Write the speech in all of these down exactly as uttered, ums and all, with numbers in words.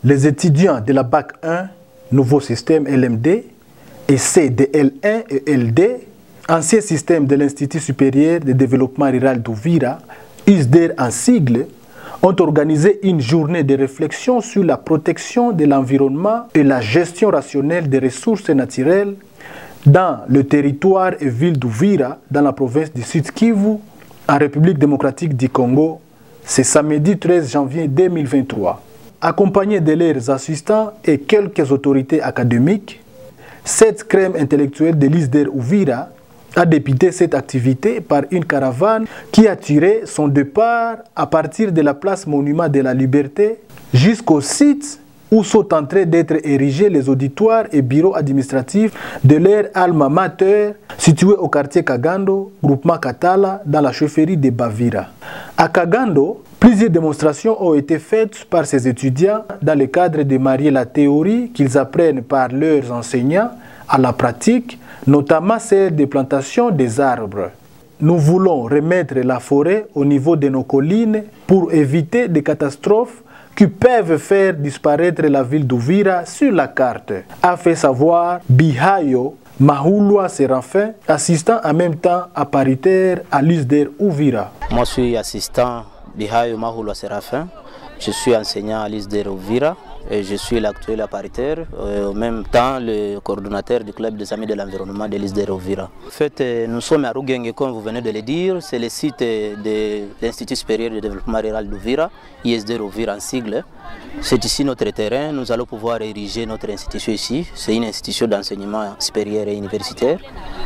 Les étudiants de la bac un, nouveau système L M D, et C de L un et L deux, ancien système de l'Institut supérieur de développement rural d'Uvira, U S D R en sigle, ont organisé une journée de réflexion sur la protection de l'environnement et la gestion rationnelle des ressources naturelles dans le territoire et ville d'Uvira, dans la province du Sud Kivu, en République démocratique du Congo, c'est samedi treize janvier deux mille vingt-trois. Accompagnés de leurs assistants et quelques autorités académiques, cette crème intellectuelle de l'U S D R Uvira a débuté cette activité par une caravane qui a tiré son départ à partir de la place Monument de la Liberté jusqu'au site où sont en train d'être érigés les auditoires et bureaux administratifs de leur alma mater situé au quartier Kagando, groupement Katala, dans la chefferie de Bavira. À Kagando, plusieurs démonstrations ont été faites par ces étudiants dans le cadre de marier la théorie qu'ils apprennent par leurs enseignants à la pratique, notamment celle des plantations des arbres. Nous voulons remettre la forêt au niveau de nos collines pour éviter des catastrophes qui peuvent faire disparaître la ville d'Uvira sur la carte, a fait savoir Bihayo Mahulwa Séraphin, assistant en même temps à paritaire à l'U S D R Uvira. Moi je suis assistant Bihayo Mahulwa Séraphin, je suis enseignant à l'U S D R Uvira et je suis l'actuel paritaire, et en même temps le coordonnateur du club des amis de l'environnement de l'U S D R Uvira. En fait, nous sommes à Rugenge, comme vous venez de le dire, c'est le site de l'Institut supérieur de développement rural d'Uvira, I S D R Uvira en sigle. C'est ici notre terrain, nous allons pouvoir ériger notre institution ici. C'est une institution d'enseignement supérieur et universitaire.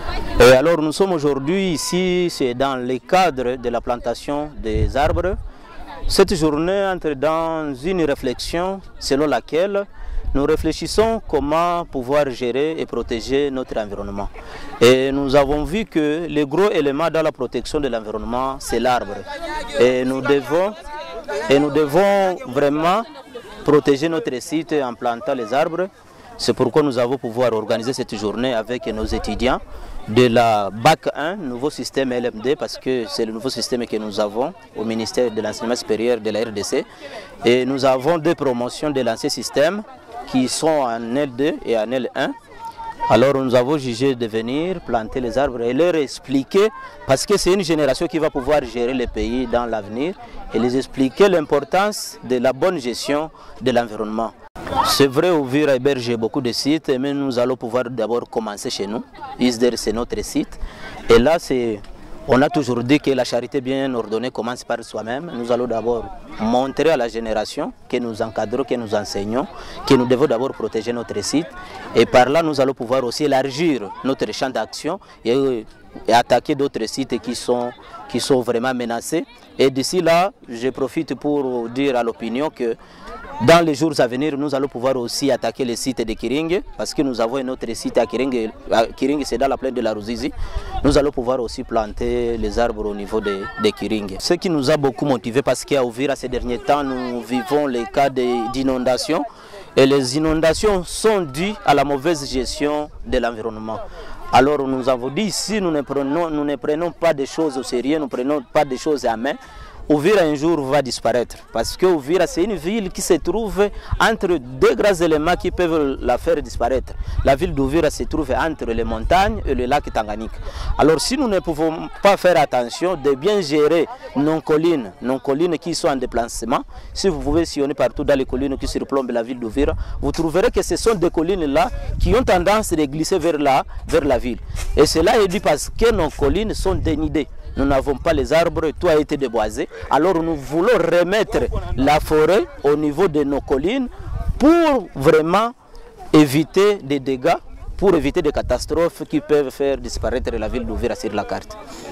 Et alors nous sommes aujourd'hui ici, c'est dans le cadre de la plantation des arbres. Cette journée entre dans une réflexion selon laquelle nous réfléchissons comment pouvoir gérer et protéger notre environnement. Et nous avons vu que le gros élément dans la protection de l'environnement, c'est l'arbre. Et nous devons, et nous devons vraiment protéger notre site en plantant les arbres. C'est pourquoi nous avons pouvoir organiser cette journée avec nos étudiants de la bac un, nouveau système L M D, parce que c'est le nouveau système que nous avons au ministère de l'enseignement supérieur de la R D C. Et nous avons deux promotions de l'ancien système qui sont en L deux et en L un. Alors nous avons jugé de venir planter les arbres et leur expliquer, parce que c'est une génération qui va pouvoir gérer le pays dans l'avenir, et les expliquer l'importance de la bonne gestion de l'environnement. C'est vrai, Uvira héberge beaucoup de sites, mais nous allons pouvoir d'abord commencer chez nous. U S D R, c'est notre site. Et là, on a toujours dit que la charité bien ordonnée commence par soi-même. Nous allons d'abord montrer à la génération que nous encadrons, que nous enseignons, que nous devons d'abord protéger notre site. Et par là, nous allons pouvoir aussi élargir notre champ d'action et, et attaquer d'autres sites qui sont, qui sont vraiment menacés. Et d'ici là, je profite pour dire à l'opinion que dans les jours à venir, nous allons pouvoir aussi attaquer les sites de Kiringe, parce que nous avons un autre site à Kiringe, Kiringe c'est dans la plaine de la Ruzizi. Nous allons pouvoir aussi planter les arbres au niveau de, de Kiringe. Ce qui nous a beaucoup motivé, parce qu'à Uvira ces derniers temps, nous vivons les cas d'inondations. Et les inondations sont dues à la mauvaise gestion de l'environnement. Alors nous avons dit ici, nous ne prenons, nous ne prenons pas des choses au sérieux, nous ne prenons pas des choses à main. Uvira un jour va disparaître, parce que Uvira c'est une ville qui se trouve entre deux grands éléments qui peuvent la faire disparaître. La ville d'Uvira se trouve entre les montagnes et le lac Tanganyika. Alors si nous ne pouvons pas faire attention de bien gérer nos collines, nos collines qui sont en déplacement, si vous pouvez sillonner partout dans les collines qui surplombent la ville d'Uvira, vous trouverez que ce sont des collines là qui ont tendance à glisser vers la, vers la ville. Et cela est dû parce que nos collines sont dénudées. Nous n'avons pas les arbres, tout a été déboisé. Alors nous voulons remettre la forêt au niveau de nos collines pour vraiment éviter des dégâts, pour éviter des catastrophes qui peuvent faire disparaître la ville d'Uvira sur la carte.